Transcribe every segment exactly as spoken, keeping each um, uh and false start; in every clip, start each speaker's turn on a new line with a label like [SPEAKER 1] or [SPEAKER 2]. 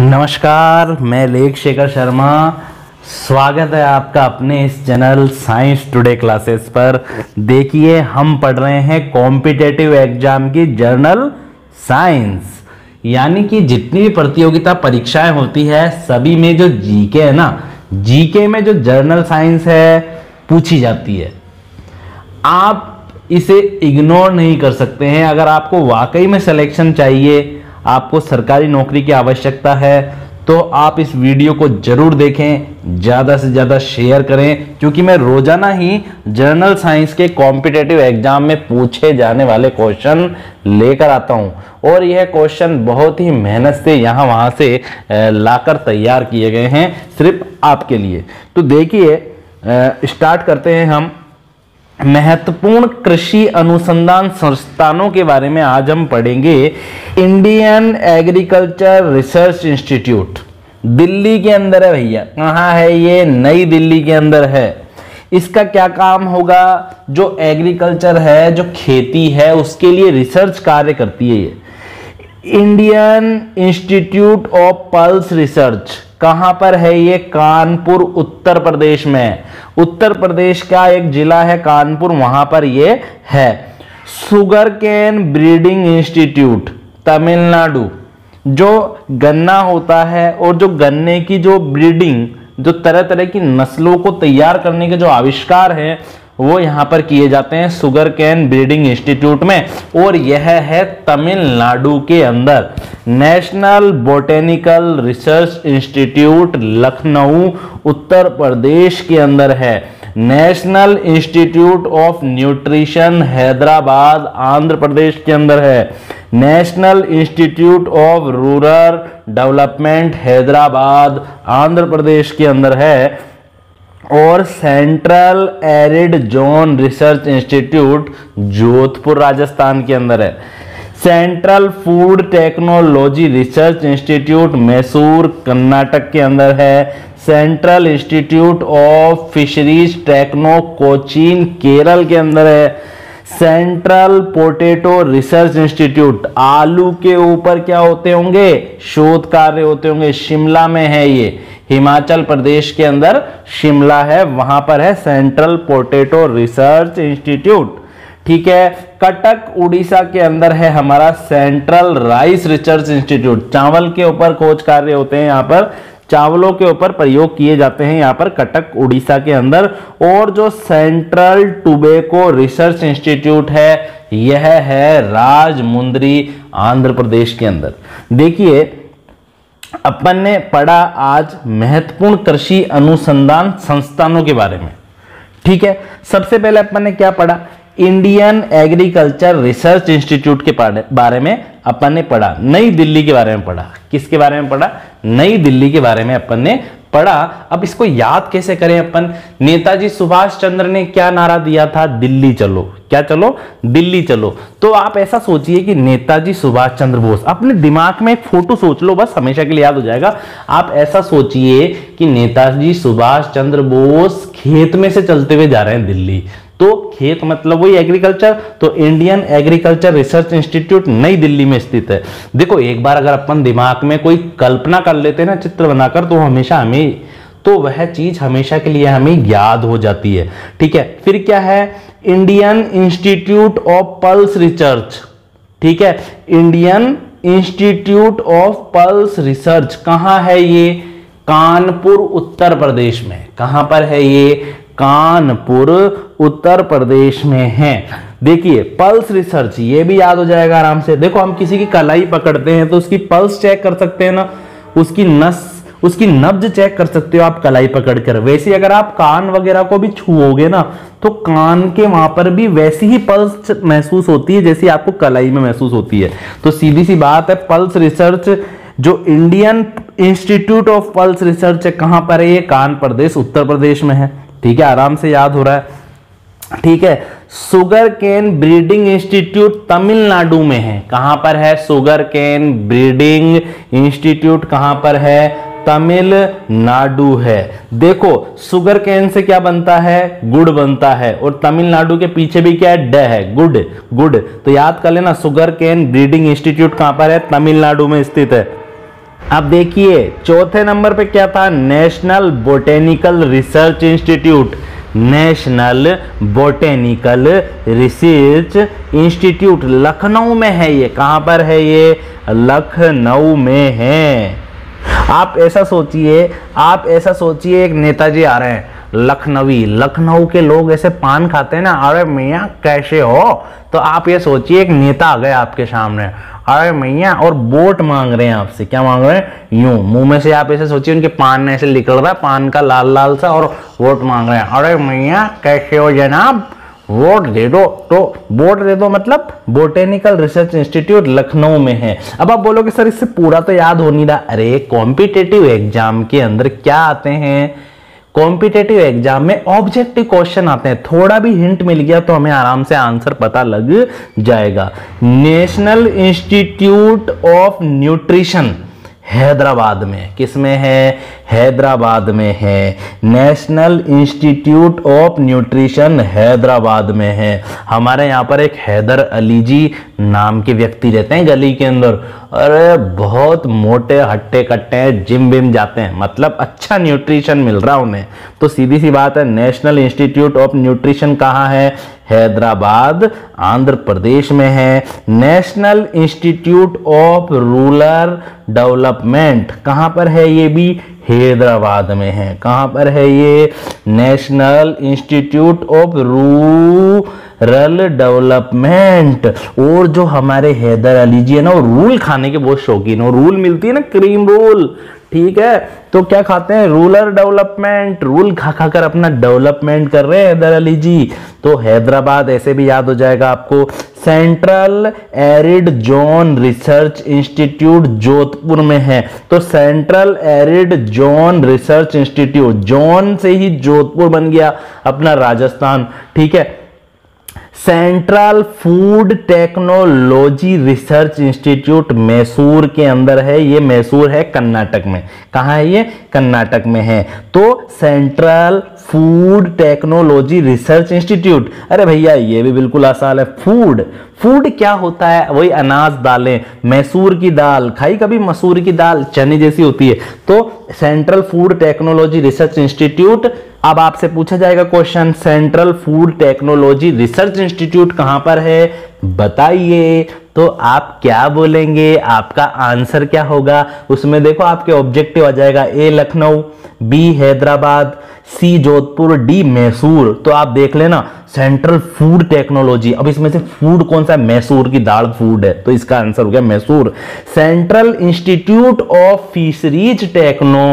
[SPEAKER 1] नमस्कार, मैं लेख शेखर शर्मा। स्वागत है आपका अपने इस चैनल साइंस टुडे क्लासेस पर। देखिए, हम पढ़ रहे हैं कॉम्पिटेटिव एग्जाम की जर्नल साइंस, यानी कि जितनी भी प्रतियोगिता परीक्षाएं होती है सभी में जो जीके है ना, जीके में जो जर्नल साइंस है पूछी जाती है। आप इसे इग्नोर नहीं कर सकते हैं। अगर आपको वाकई में सिलेक्शन चाहिए, आपको सरकारी नौकरी की आवश्यकता है, तो आप इस वीडियो को जरूर देखें, ज़्यादा से ज़्यादा शेयर करें, क्योंकि मैं रोजाना ही जर्नल साइंस के कॉम्पिटेटिव एग्जाम में पूछे जाने वाले क्वेश्चन लेकर आता हूं। और यह क्वेश्चन बहुत ही मेहनत से यहाँ वहाँ से लाकर तैयार किए गए हैं सिर्फ आपके लिए। तो देखिए, स्टार्ट करते हैं हम। महत्वपूर्ण कृषि अनुसंधान संस्थानों के बारे में आज हम पढ़ेंगे। Indian agriculture research institute Delhi के अंदर है भैया। कहाँ है ये? नई दिल्ली के अंदर है। इसका क्या काम होगा? जो एग्रीकल्चर है, जो खेती है, उसके लिए रिसर्च कार्य करती है ये। Indian institute of pulse research कहां पर है ये? कानपुर, उत्तर प्रदेश में। उत्तर प्रदेश का एक जिला है कानपुर, वहां पर ये है। Sugarcane breeding institute Tamil Nadu, जो गन्ना होता है और जो गन्ने की जो ब्रीडिंग, जो तरह तरह की नस्लों को तैयार करने के जो आविष्कार हैं वो यहां पर किए जाते हैं शुगर केन ब्रीडिंग इंस्टीट्यूट में, और यह है तमिलनाडु के अंदर। National botanical research institute Lucknow, Uttar Pradesh के अंदर है। National institute of nutrition Hyderabad, Andhra Pradesh के अंदर है। National institute of rural development Hyderabad, Andhra Pradesh के अंदर है। और central arid zone research institute Jodhpur, Rajasthan के अंदर है। Central food technology research institute Mysore, Karnataka के अंदर है। Central institute of fisheries techno Cochin, Kerala के अंदर है। सेंट्रल पोटैटो रिसर्च इंस्टीट्यूट, आलू के ऊपर क्या होते होंगे? शोध कार्य होते होंगे। शिमला में है ये, हिमाचल प्रदेश के अंदर शिमला है, वहां पर है सेंट्रल पोटैटो रिसर्च इंस्टीट्यूट। ठीक है। कटक उड़ीसा के अंदर है हमारा सेंट्रल राइस रिसर्च इंस्टीट्यूट। चावल के ऊपर खोज कार्य होते हैं, यहाँ पर चावलों के ऊपर प्रयोग किए जाते हैं यहाँ पर कटक उड़ीसा के अंदर। और जो सेंट्रल टोबैको रिसर्च इंस्टीट्यूट है यह है राजमुंद्री, आंध्र प्रदेश के अंदर। देखिए, अपन ने पढ़ा आज महत्वपूर्ण कृषि अनुसंधान संस्थानों के बारे में। ठीक है। सबसे पहले अपन ने क्या पढ़ा? इंडियन एग्रीकल्चर रिसर्च इंस्टीट्यूट के बारे में अपन ने पढ़ा। नई दिल्ली के बारे में पढ़ा। किसके बारे में पढ़ा? नई दिल्ली के बारे में अपन ने पढ़ा। अब इसको याद कैसे करें अपन? नेताजी सुभाष चंद्र ने क्या नारा दिया था? दिल्ली चलो। क्या चलो? दिल्ली चलो। तो आप ऐसा सोचिए कि नेताजी सुभाष चंद्र बोस, अपने दिमाग में एक फोटो सोच लो, बस हमेशा के लिए याद हो जाएगा। आप ऐसा सोचिए कि नेताजी सुभाष चंद्र बोस खेत में से चलते हुए जा रहे हैं दिल्ली। तो खेत मतलब वही एग्रीकल्चर। तो इंडियन एग्रीकल्चर रिसर्च इंस्टीट्यूट नई दिल्ली में स्थित है। देखो, एक बार अगर अपन दिमाग में कोई कल्पना कर लेते हैं ना, चित्र बनाकर, तो हमेशा हमें तो वह चीज हमेशा के लिए हमें याद हो जाती है। ठीक है। फिर क्या है? Indian institute of pulse research. ठीक है। Indian institute of pulse research कहां है ये? कानपुर, उत्तर प्रदेश में। कहां पर है ये? कानपुर, उत्तर प्रदेश में है। देखिए, पल्स रिसर्च, ये भी याद हो जाएगा आराम से। देखो, हम किसी की कलाई पकड़ते हैं तो उसकी पल्स चेक कर सकते हैं ना, उसकी नस, उसकी नब्ज चेक कर सकते हो आप कलाई पकड़कर। वैसे अगर आप कान वगैरह को भी छुओगे ना, तो कान के वहां पर भी वैसी ही पल्स महसूस होती है जैसी आपको कलाई में महसूस होती है। तो सीधी सी बात है, पल्स रिसर्च जो Indian institute of pulse research है, कहां पर है ये? कान प्रदेश, उत्तर प्रदेश में है। ठीक है, आराम से याद हो रहा है। ठीक है। Sugarcane breeding institute Tamil Nadu में है। कहां पर है? शुगर केन ब्रीडिंग इंस्टीट्यूट कहां पर है? तमिलनाडु है। देखो, शुगर केन से क्या बनता है? गुड़ बनता है। और तमिलनाडु के पीछे भी क्या है? ड है, गुड, गुड। तो याद कर लेना, शुगर केन ब्रीडिंग इंस्टीट्यूट कहां पर है? तमिलनाडु में स्थित है। अब देखिए चौथे नंबर पे क्या था, national botanical research institute. National botanical research institute Lucknow में है। ये कहां पर है? ये लखनऊ में है। आप ऐसा सोचिए, आप ऐसा सोचिए एक नेताजी आ रहे हैं लखनवी, लखनऊ के लोग ऐसे पान खाते हैं ना, अरे मियाँ कैसे हो, तो आप ये सोचिए एक नेता आ गए आपके सामने, अरे मियाँ, और वोट मांग रहे हैं आपसे। क्या मांग रहे हैं? यूं मुंह में से आप ऐसे सोचिए उनके पान ऐसे निकल रहा है, पान का लाल लाल सा, और वोट मांग रहे हैं, अरे मियाँ कैसे हो जनाब, वोट दे दो। तो वोट दे दो मतलब बोटेनिकल रिसर्च इंस्टीट्यूट लखनऊ में है। अब आप बोलोगे सर इससे पूरा तो याद हो नहीं रहा। अरे कॉम्पिटिटिव एग्जाम के अंदर क्या आते हैं, कॉम्पिटिटिव एग्जाम में ऑब्जेक्टिव क्वेश्चन आते हैं। थोड़ा भी हिंट मिल गया तो हमें आराम से आंसर पता लग जाएगा। National institute of nutrition Hyderabad में, किसमें है? हैदराबाद में है। National institute of nutrition Hyderabad में है। हमारे यहाँ पर एक हैदर अली जी नाम के व्यक्ति रहते हैं गली के अंदर, अरे बहुत मोटे हट्टे कट्टे हैं, जिम विम जाते हैं, मतलब अच्छा न्यूट्रिशन मिल रहा उन्हें। तो सीधी सी बात है, नेशनल इंस्टीट्यूट ऑफ न्यूट्रिशन कहाँ है? हैदराबाद आंध्र प्रदेश में है। National institute of rural development कहाँ पर है? ये भी हैदराबाद में है। कहाँ पर है ये? National institute of rural development. और जो हमारे हैदर अली जी है ना, वो रूल खाने के बहुत शौकीन है। रूल मिलती है ना, क्रीम रोल, ठीक है, तो क्या खाते हैं? Rural development. रूल खा खा कर अपना डेवलपमेंट कर रहे हैं हैदर अली जी। तो हैदराबाद ऐसे भी याद हो जाएगा आपको। Central arid zone research institute Jodhpur में है। तो central arid zone research institute, zone से ही जोधपुर बन गया अपना राजस्थान, ठीक है। Central food technology research institute Mysore के अंदर है। ये मैसूर है कर्नाटक में। कहाँ है ये? कर्नाटक में है। तो central food technology research institute. अरे भैया ये भी बिल्कुल आसान है। फूड, फूड क्या होता है? वही अनाज, दालें। मैसूर की दाल खाई कभी? मसूर की दाल चने जैसी होती है। तो central food technology research institute. अब आपसे पूछा जाएगा question, central food technology research institute कहां पर है? बताइए। तो आप क्या बोलेंगे? आपका आंसर क्या होगा? उसमें देखो आपके ऑब्जेक्टिव आ जाएगा, A Lucknow, B Hyderabad, C Jodhpur, D Mysore. तो आप देख लेना सेंट्रल फूड टेक्नोलॉजी। अब इसमें से फूड कौन सा? मैसूर की दाल फूड है, तो इसका आंसर हो गया Mysore. Central institute of fisheries techno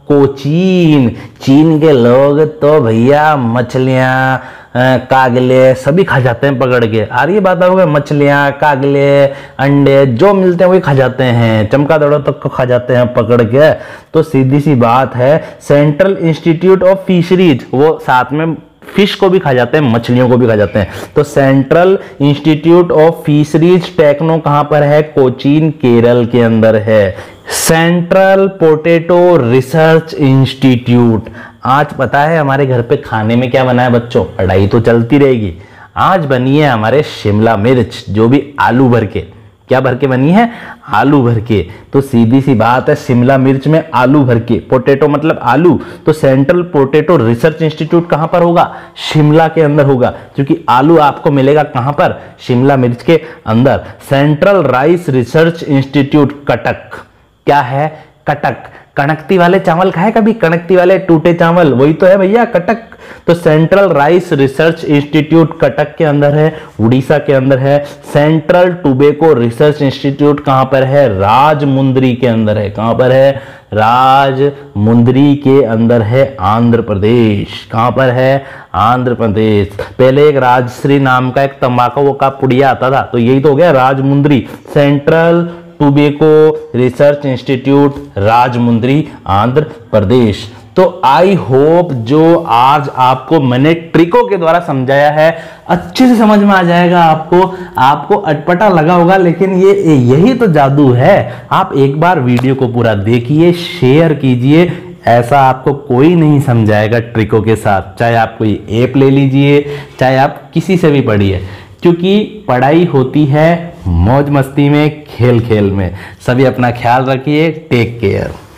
[SPEAKER 1] Cochin. चीन के लोग तो भैया मछलियां, कागले सभी खा जाते हैं पकड़ के। आ रही है बात होगा? मछलियां, कागले, अंडे जो मिलते हैं वही खा जाते हैं, चमगादड़ों तक को खा जाते हैं पकड़ के। तो सीधी सी बात है, सेंट्रल इंस्टीट्यूट ऑफ फिशरीज, वो साथ में फिश को भी खा जाते हैं, मछलियों को भी खा जाते हैं। तो central institute of fisheries techno कहां पर है? कोचीन केरल के अंदर है। Central potato research institute. आज पता है हमारे घर पे खाने में क्या बना है बच्चों? पढ़ाई तो चलती रहेगी। आज बनी है हमारे शिमला मिर्च, जो भी आलू भर के। क्या भर के बनी है? आलू भर के। तो सीधी सी बात है, शिमला मिर्च में आलू भर के, पोटैटो मतलब आलू। तो सेंट्रल पोटैटो रिसर्च इंस्टीट्यूट कहां पर होगा? शिमला के अंदर होगा, क्योंकि आलू आपको मिलेगा कहां पर? शिमला मिर्च के अंदर। Central rice research institute Cuttack. क्या है? कटक। कणकती वाले चावल खाए कभी? कणकती वाले टूटे चावल, वही तो है भैया कटक। तो central rice research institute Cuttack के अंदर है, उड़ीसा के अंदर है। सेंट्रल टोबैको रिसर्च इंस्टीट्यूट कहां पर है? राजमुंदरी के अंदर है। कहां पर है? राजमुंदरी के अंदर है, आंध्र प्रदेश। कहां पर है? आंध्र प्रदेश। पहले एक राजश्री नाम का एक तंबाकू का पुड़िया आता था, तो यही तो हो गया Rajahmundry. Central tobacco research institute Rajahmundry, Andhra Pradesh. तो आई होप जो आज आपको मैंने ट्रिकों के द्वारा समझाया है अच्छे से समझ में आ जाएगा आपको। आपको अटपटा लगा होगा, लेकिन ये यही तो जादू है। आप एक बार वीडियो को पूरा देखिए, शेयर कीजिए, ऐसा आपको कोई नहीं समझाएगा ट्रिकों के साथ। चाहे आप कोई ऐप ले लीजिए, चाहे आप किसी से भी पढ़िए, क्योंकि पढ़ाई होती है मौज मस्ती में, खेल खेल में। सभी अपना ख्याल रखिए। Take care.